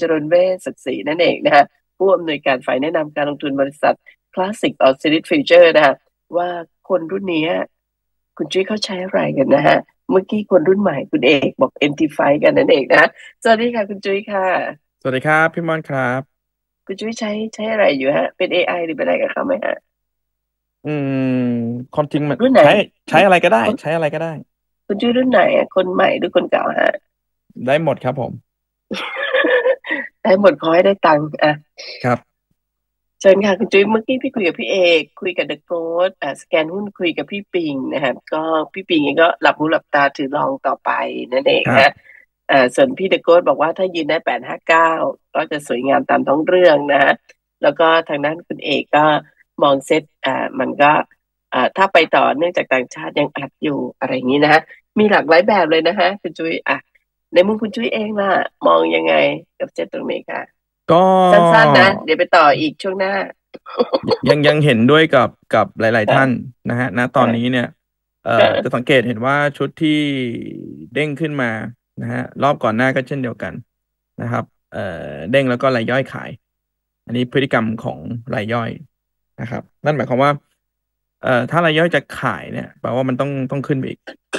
จริญเวชศักดิ์ศรีนั่นเองนะคะผู้อำนวยการฝ่ายแนะนำการลงทุนบริษัท Classic Auxiliary Future นะคะว่าคนรุ่นนี้คุณจุ้ยเขาใช้อะไรกันนะฮะเมื่อกี้คนรุ่นใหม่คุณเอกบอก MT5 กันนั่นเองนะสวัสดีค่ะคุณจุ้ยค่ะสวัสดีครับพี่ม่อนครับคุณจุ้ยใช้อะไรอยู่ฮะเป็น AI หรือเป็นอะไรกับเขาไหมฮะอืมความจริงมันรุ่นไหนใช้อะไรก็ได้คุณใช้อะไรก็ได้คุณจุ้ยรุ่นไหนอ่ะคนใหม่หรือคนเก่าฮะได้หมดครับผมได้หมดขอให้ได้ตังค์อ่ะครับเชิญค่ะคุณจุ้ยเมื่อกี้พี่คุยกับพี่เอกคุยกับเดอะโค้ดสแกนหุ้นคุยกับพี่ปิงนะครับก็พี่ปิงเองก็หลับหูหลับตาถือลองต่อไปนั่นเองฮะครับส่วนพี่เดอะโค้ดบอกว่าถ้ายืนได้859ก็จะสวยงามตามท้องเรื่องนะฮะแล้วก็ทางด้านคุณเอกก็มองเซ็ตมันก็ถ้าไปต่อเนื่องจากต่างชาติยังอัดอยู่อะไรอย่างนี้นะฮะมีหลากหลายแบบเลยนะฮะคุณจุ้ยในมุมคุณจุ้ยเองล่ะมองยังไงกับเซ็ตตรงนี้ค่ะก็สั้นๆนะเดี๋ยวไปต่ออีกช่วงหน้ายังเห็นด้วยกับหลายๆท่านค่ะนะฮะณตอนนี้ค่ะเนี่ยจะค่ะสังเกตเห็นว่าชุดที่เด้งขึ้นมานะฮะรอบก่อนหน้าก็เช่นเดียวกันนะครับเด้งแล้วก็รายย่อยขายอันนี้พฤติกรรมของรายย่อยนะครับนั่นหมายความว่าถ้ารายย่อยจะขายเนี่ยแปลว่ามันต้องขึ้นไปอีก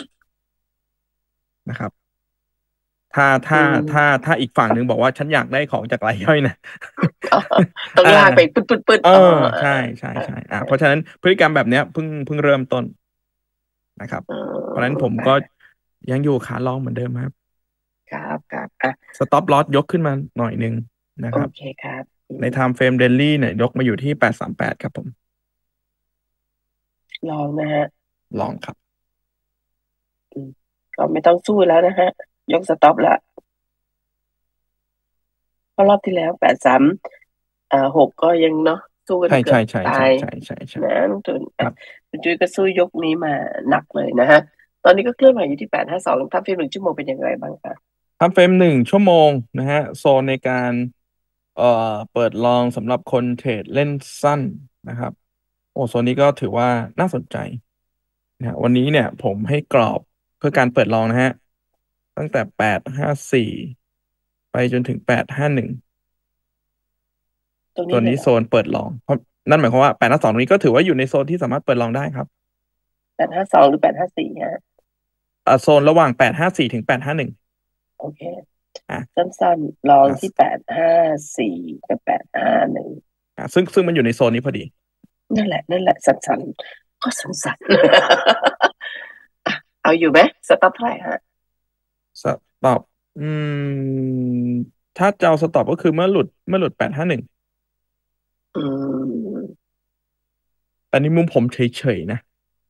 นะครับ ถ้าอืถ้ามถ้าอีกฝั่งหนึ่งบอกว่าฉันอยากได้ของจากรายย่อยนะอ๋อต้ องอ่าลากไปปึ๊ดปึ๊ดปึ๊ดเอออ๋อใช่ใช่อ่าใช่เพราะฉะนั้นพฤติกรรมแบบเนี้ยเพิ่งเริ่มต้นนะครับอ๋อเพราะฉะนั้นผมก็ยังอยู่ขาลองเหมือนเดิมครับครับครับสต็อปลอสยกขึ้นมาหน่อยหนึ่งนะโอครับเคครับในไทม์เฟรมเดลี่เนี่ยยกมาอยู่ที่838ครับผมลองนะฮะลองครับอืมก็ไม่ต้องสู้แล้วนะฮะยกสต็อปละเพราะรอบที่แล้ว836ก็ยังเนาะสู้กันใช่เกือบใช่ใช่ตายใช่ใช่ใช่ใช่นะน้องตุนครับคุณจุ้ยก็สู้ยกนี้มาหนักเลยนะฮะตอนนี้ก็เคลื่อนไหวอยู่ที่852ถ้าฟิล์ม1 ชั่วโมงเป็นอย่างไรบ้างคะไทม์เฟรม1 ชั่วโมงนะฮะโซนในการเอ่อเปิดลองสำหรับคนเทรดเล่นสั้นนะครับ โอ้โซนนี้ก็ถือว่าน่าสนใจนะฮะวันนี้เนี่ยผมให้กรอบเพื่อการเปิดลองนะฮะตั้งแต่854ไปจนถึง851 ตรงตัวนี้โซนี้เลยเหรอนเปิดลองเพราะนั่นหมายความว่า852ตรงนี้ก็ถือว่าอยู่ในโซนที่สามารถเปิดลองได้ครับ 852หรือ854ฮะโซนระหว่าง854ถึง851 โอเคอ่ะสั้นๆลองอ่ะที่854กับ851 ซึ่งมันอยู่ในโซนนี้พอดีนั่นแหละสั้นๆก็สั้นๆเอาอยู่ไหมสต็อปเท่าไหร่ฮะสต็อปอืมถ้าจะเอาสต็อปก็คือเมื่อหลุด851 อืมแต่ในมุมผมเฉยๆนะ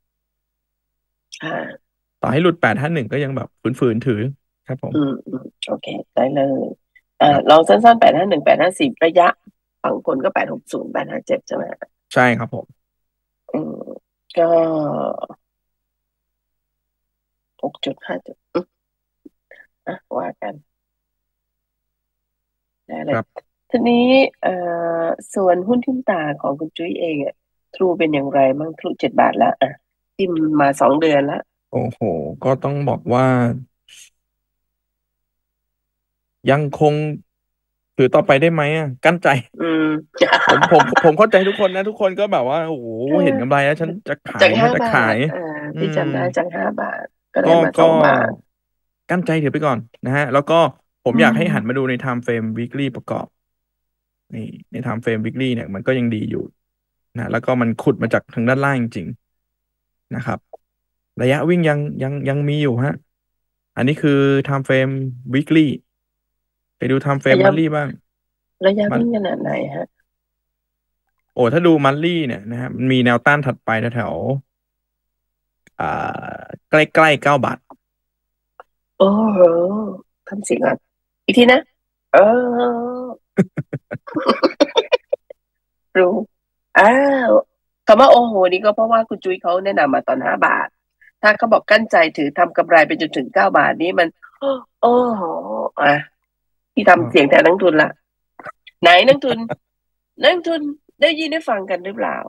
ต่อให้หลุด851ก็ยังแบบฝืนๆถือครับผมโอเคได้เลยลองครับสั้นๆ851854ระยะฝั่งคนก็860857ใช่ไหมฮะใช่ครับผมอืมก็6.5ว่ากันได้เลยครับทีนี้เอ่ส่วนหุ้นทิ้มตาของคุณจุ้ยเองอะทรูเป็นอย่างไรบ้างทรู7 บาทแล้วทิมมา2 เดือนแล้วโอ้โหก็ต้องบอกว่ายังคงถือต่อไปได้ไหมอ่ะกั้นใจอืมผมเข้าใจทุกคนนะทุกคนก็แบบว่าโอ้โหเอเห็นกำไรอแล้วฉันจะขาจากยฉันจะขายอืพี่มจำได้จาก5 บาทก็ก็ได้มาก็ 2 บาทกั้นใจถือไปก่อนนะฮะแล้วก็ผมอือยากให้หันมาดูมใน time frame weekly ประกอบนี่ใน time frame weekly เนี่ยมันก็ยังดีอยู่นะแล้วก็มันขุดมาจากทางด้านล่างจริงๆนะครับระยะวิ่งยังมีอยู่ฮะอันนี้คือ time frame weekly ไปดู time ระ frame ยะ monthly บ้างมันวิ่งขนาดไหนฮะโอ้ถ้าดูมันลี่เนี่ยนะฮะมันมีแนวต้านถัดไปแถวๆใกล้ๆ9 บาทโอ้โหทำเสียงอ่ะอีกทีนะเออรู้อ้าวคำว่าโอ้โหนี่ก็เพราะว่าคุณจุ้ยเขาแนะนำมาตอน5 บาทถ้าเขาบอกกั้นใจถือทำกำไรไปจนถึง9 บาทนี้มันโอ้โหอ่ะที่ก็ทำเสียงแทนนักทุนละไหนนักทุนได้ยินได้ฟังกันหรือเปล่า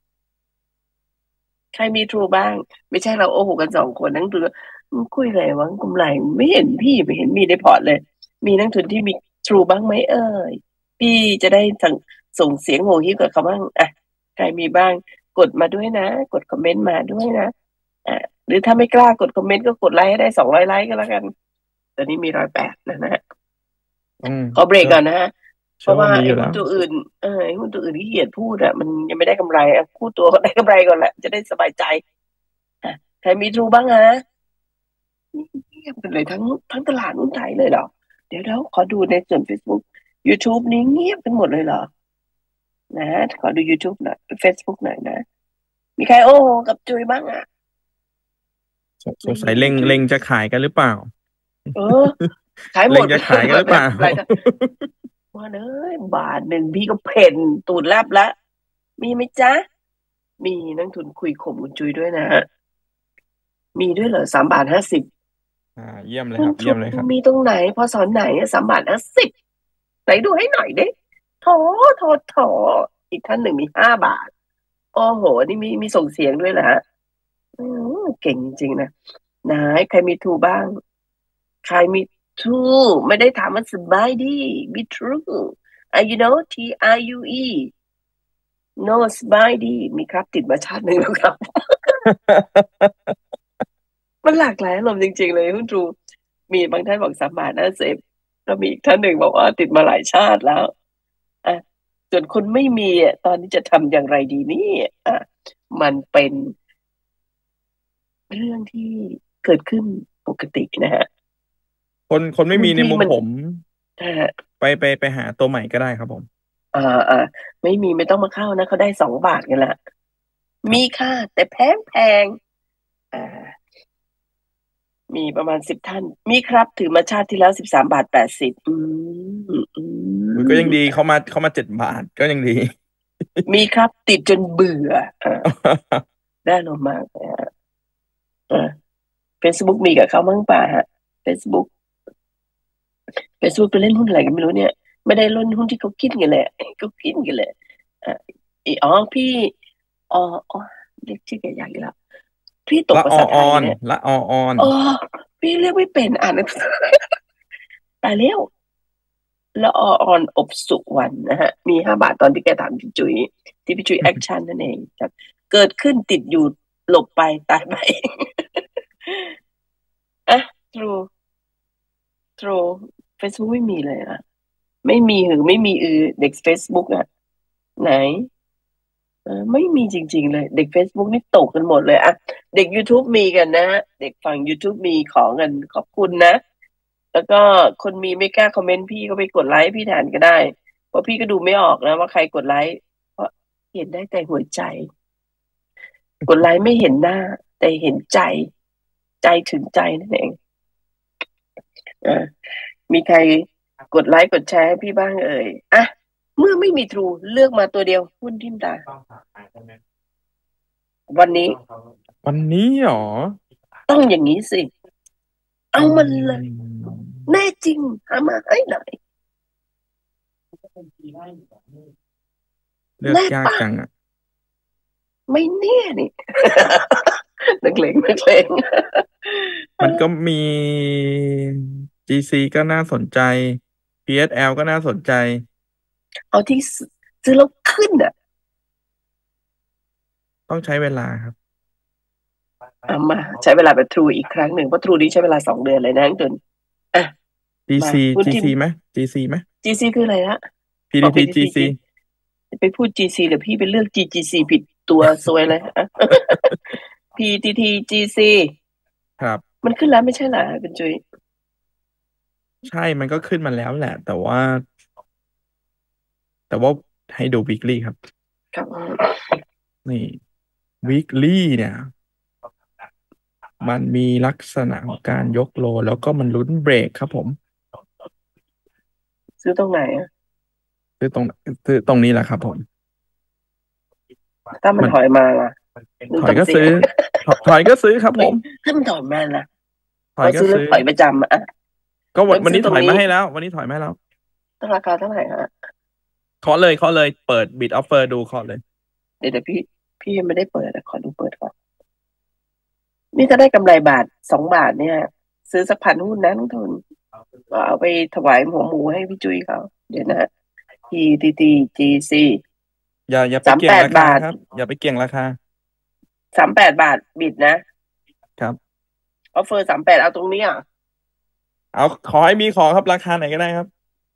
ใครมีทรูบ้างไม่ใช่เราโอ้โหกัน2 คนนักทุนมึงคุยอะไรวะกำไรไม่เห็นพี่ไม่เห็นมีในพอร์ตเลยมีนักทุนที่มี True บ้างไหมเอ่ยพี่จะได้ส่งเสียงโหหิ้วกับเขาบ้างอ่ะใครมีบ้างกดมาด้วยนะกดคอมเมนต์มาด้วยนะหรือถ้าไม่กล้ากดคอมเมนต์ก็กดไลค์ให้ได้200ไลค์ก็แล้วกันตอนนี้มี108นะฮะขอเบรกก่อนนะฮะเพเชื่อว่าราะว่าไอ้มีอยู่แล้วหุ้นตัวอื่นไอ้หุ้นตัวอื่นที่เกียดพูดมันยังไม่ได้กำไรพูดตัวก็ได้กำไรก่อนแหละจะได้สบายใจใครมีทรูบ้างฮะเงียบกันเลยทั้งตลาดหุ้นไทยเลยเหรอเดี๋ยวขอดูในส่วน Facebook YouTube นี้เงียบกันหมดเลยเหรอนะขอดู YouTube หน่อย Facebook หน่อยนะมีใครโอ้โหกับจุยบ้างสงสัยเล็งจะขายกันหรือเปล่าเออขายหมดเล็งจะขายกันหรือเปล่ารายได้ว่าเอ้ยบาทหนึ่งพี่ก็เพ่นตูดแลบละมีไหมจ๊ะมีนักทุนคุยข่มคุณจุยด้วยนะฮะมีด้วยเหรอ3.50 บาทเยี่ยมเลยคุครับณจุเยี่ยมเลยครับยมีตรงไหนพอสอนไหน3.50 บาทไหนดูให้หน่อยดิโถโถอีกท่านหนึ่งมี5 บาทโอ้โหนี่มีส่งเสียงด้วยเหรอฮะเก่งจริงๆนะไหนใครมีทูบ้างใครมีทูไม่ได้ถามว่าสบายดีมี true you know TRUE no สบายดีมีครับติดมาชาติหนึ่งแล้วครับ มันหลากหลายอารมณ์จริงๆเลยคุณทรูมีบางท่านบอก3.50 บาทก็มีอีกท่านหนึ่งบอกว่าติดมาหลายชาติแล้วอ่ะส่วนคนไม่มีตอนนี้จะทำอย่างไรดีนี่มันเป็นเรื่องที่เกิดขึ้นปกตินะฮะคนไม่มีในมุมผมอ่าไปหาตัวใหม่ก็ได้ครับผมอ่าไม่มีไม่ต้องมาเข้านะเขาได้2 บาทกันละมีค่ะแต่แพงอ่ามีประมาณ10 ท่านมีครับถือมาชาติที่แล้ว13.80 บาทมันก็ยังดีเขามา7 บาทก็ยังดีมีครับติดจนเบื่อได้ลงมากเลยฮะเฟซบุ๊กมีกับเขาบ้างป่ะฮะเฟซบุ๊กไปเล่นหุ้นอะไรกันไม่รู้เนี่ยไม่ได้เล่นหุ้นที่เขากินกันเลยเขากินกันเลยอ่าพี่อ๋อเรียกชื่อแกยากอีกแล้วพี่ตกภาษาไทยเนี่ยละออนอ๋อพี่เรียกไม่เป็นตายแล้วละออนอบสุวรรณนะฮะมี5 บาทตอนที่แกถามพี่จุ๋ยที่พี่จุ๋ยแอคชั่นนั่นเองครับเกิดขึ้นติดอยู่หลบไปตายไปอ่ะ True Facebook ไม่มีเลยไม่มีหรือไม่มีเด็ก Facebook ไหนไม่มีจริงๆเลยเด็ก Facebook นี่ตกกันหมดเลยเด็ก YouTube มีกันนะเด็กฝั่ง YouTube มีของกันขอบคุณนะแล้วก็คนมีไม่กล้าคอมเมนต์พี่ก็ไปกดไลค์พี่แทนก็ได้เพราะพี่ก็ดูไม่ออกนะว่าใครกดไลค์เพราะเห็นได้แต่หัวใจกดไลค์ไม่เห็นหน้าแต่เห็นใจถึงใจนั่นเองมีใครกดไลค์กดแชร์ให้พี่บ้างเอ่ยเมื่อไม่มีทรูเลือกมาตัวเดียวหุ้นทิ่มตาวันนี้หรอต้องอย่างนี้สิเอามันเลยแน่จริงหามาให้หน่อยเลือกยากจังไม่แน่นี่ นักเลงมันก็มี GC ก็น่าสนใจ PSL ก็น่าสนใจเอาที่ซื้อแล้วขึ้นต้องใช้เวลาครับมาใช้เวลาแบบทรูอีกครั้งหนึ่งเพราะทรูนี้ใช้เวลา2 เดือนเลยนะทุน GC ไหม GC คืออะไรฮะ PTT GC ไปพูด GC หรือพี่ไปเลือก GGC ผิดตัวซวยเลยPTT GC ครับมันขึ้นแล้วไม่ใช่เหรอคุณจุ้ยใช่มันก็ขึ้นมาแล้วแหละ แต่ว่าให้ดู weekly ครับครับนี่ weekly เนี่ยมันมีลักษณะของการยกโลแล้วก็มันลุ้นเบรกครับผมซื้อตรงไหนซื้อตรงนี้แหละครับผมถ้ามันถอยมาล่ะถอยก็ซื้อครับผมถ้ามันถอยมาล่ะถอยก็ซื้อถอยประจำก็วันนี้ถอยมาให้แล้ววันนี้ถอยมาให้แล้วต้องราคาเท่าไหร่เคาะเลยเปิด bid offer ดูเคาะเลยเดี๋ยวพี่ยังไม่ได้เปิดขอดูเปิดก่อนนี่ถ้าได้กำไร2 บาทเนี่ยซื้อสัก1,000 หุ้นนะน้องทุนก็เอาไปถวายหัวหมูให้พี่จุ้ยเขาเดี๋ยวนะ PTTGC อย่าไปเกี่ยงราคาครับ อย่าไปเกี่ยงราคา 38 บาทบิดนะครับออฟเฟอร์38เอาตรงนี้เอาขอให้มีของครับราคาไหนก็ได้ครับ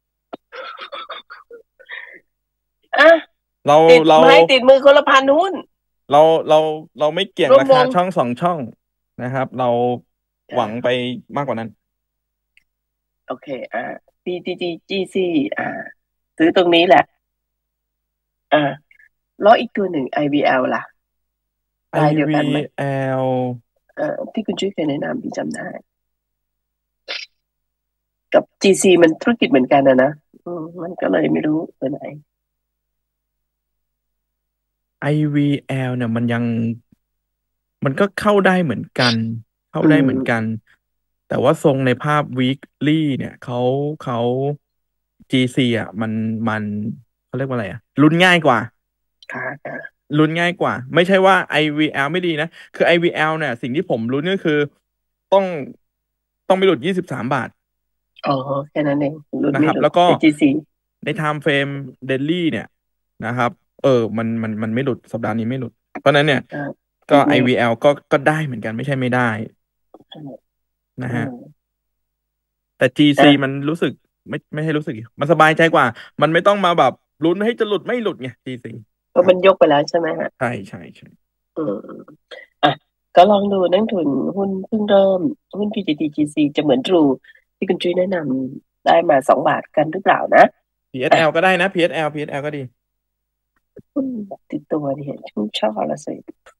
อ่ะเราติดเราไม้ติดมือคนละพันหุ้นเราไม่เกี่ยงร่วมราคาวงช่อง2 ช่องนะครับ เราหวังไปมากกว่านั้นโอเคPTTGC ซื้อตรงนี้แหละแล้วอีกตัวหนึ่ง IVL ล่ะรายเดียวกันไหม IVL ที่คุณจุ้ยเคยแนะนำพี่จำได้ กับ GC มันธุรกิจเหมือนกันนะมันก็เลยไม่รู้ตัวไหน IVL เนี่ยมันก็เข้าได้เหมือนกัน เข้าได้เหมือนกัน แต่ว่าทรงในภาพ weekly เนี่ยเขา GC มันเขาเรียกว่าอะไรลุ้นง่ายกว่า ลุ้นง่ายกว่า ไม่ใช่ว่า IVL ไม่ดีนะ คือ IVL เนี่ย สิ่งที่ผมลุ้นก็คือต้องไม่หลุด23 บาทแค่นั้นเองลุ้นนะไม่ครับหลุดแล้วก็ GC ใน time frame daily เนี่ยนะครับ มันไม่หลุดสัปดาห์นี้ไม่หลุด เพราะนั้นเนี่ย ก็ IVL ก็ได้เหมือนกันไม่ใช่ไม่ได้นะฮะ แต่ GC มันรู้สึกไม่ให้รู้สึกมันสบายใจกว่า มันไม่ต้องมาแบบลุ้นให้จะหลุดไม่หลุดไง GC เพราะมันยกไปแล้วใช่ไหมฮะใช่ก็ลองดูนักทุนหุ้นเพิ่งเริ่มหุ้น PTTGC จะเหมือนTrueที่คุณจุ้ยแนะนำได้มา2 บาทกันหรือเปล่านะ PSL ก็ได้นะ PSL ก็ดีหุ้นติดตัวเนี่ยชอบละสิ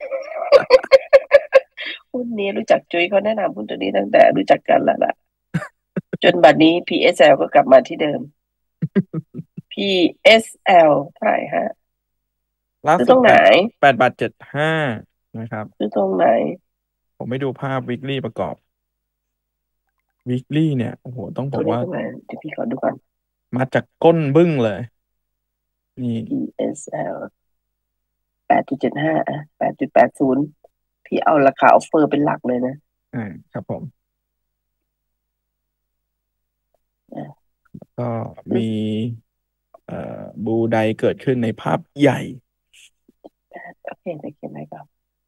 หุ้นนี้รู้จักจุ้ยเขาแนะนำหุ้นตัวนี้ตั้งแต่รู้จักกันแล้วล่ะ จนบัดนี้ PSL ก็กลับมาที่เดิม PSL เท่าไหร่ฮะซื้อตรงไหน 8.75 นะครับซื้อตรงไหนผมไม่ดูภาพ weekly ประกอบ weekly เนี่ยโอ้โหต้องบอกว่าเดี๋ยวพี่ขอดูก่อนมาจากก้นบึ้งเลยนี่ PSL 8.75 8.80พี่เอาราคาออฟเฟอร์เป็นหลักเลยนะครับผมก็มีบูไดเกิดขึ้นในภาพใหญ่โอเคจะเขียนอะไรก่อน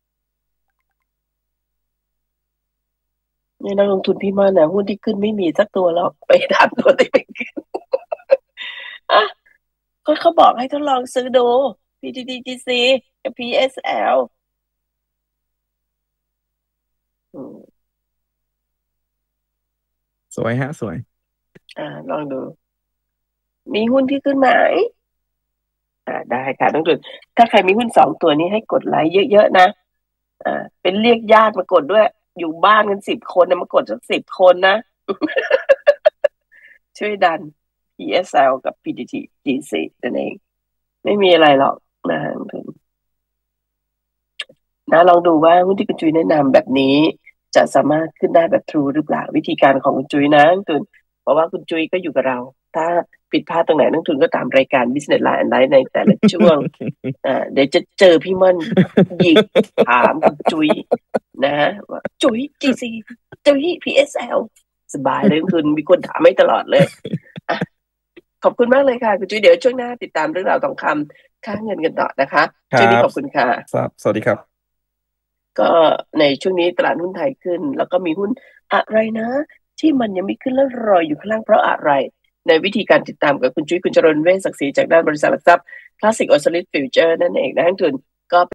นี่นักลงทุนพี่มันหุ้นที่ขึ้นไม่มีสักตัวหรอกไปถามตัวที่ไม่ขึ้นก็เขาบอกให้ทดลองซื้อดู PTTGC กับ PSL สวยฮะสวยลองดูมีหุ้นที่ขึ้นไหมได้ค่ะต้องดูถ้าใครมีหุ้น2 ตัวนี้ให้กดไลค์เยอะๆนะเป็นเรียกญาติมากดด้วยอยู่บ้านกัน10 คนนะมากดสัก10 คนนะ ช่วยดัน PSL กับ PTTGC นั่นเองไม่มีอะไรหรอกนะลองดูว่าหุ้นที่คุณจุ้ยแนะนำแบบนี้จะสามารถขึ้นได้แบบ True หรือเปล่าวิธีการของคุณจุ้ยนะนักทุนเพราะว่าคุณจุ้ยก็อยู่กับเราถ้าผิดพลาดตรงไหนนักทุนก็ตามรายการ Business Line and Life ในแต่ละช่วง เดี๋ยวจะเจอพี่ม่อนหยิกถามคุณจุ้ยนะว่าจุ้ย GC จุ้ย PSL สบายเลยนักทุนมีคนถามให้ตลอดเลยขอบคุณมากเลยค่ะคุณจุ้ยเดี๋ยวช่วงหน้าติดตามเรื่องราวทองคำค่าเงินกันต่อนะคะช่วงนี้ขอบคุณค่ะสวัสดีครับก็ในช่วงนี้ตลาดหุ้นไทยขึ้นแล้วก็มีหุ้นอะไรนะที่มันยังไม่ขึ้นแล้วรออยู่ข้างล่างเพราะอะไรในวิธีการติดตามกับคุณจุ้ยคุณจรณเวชศักดิ์ศรีจากด้านบริษัทหลักทรัพย์ Classic Oceanic Future นั่นเองนะทุนก็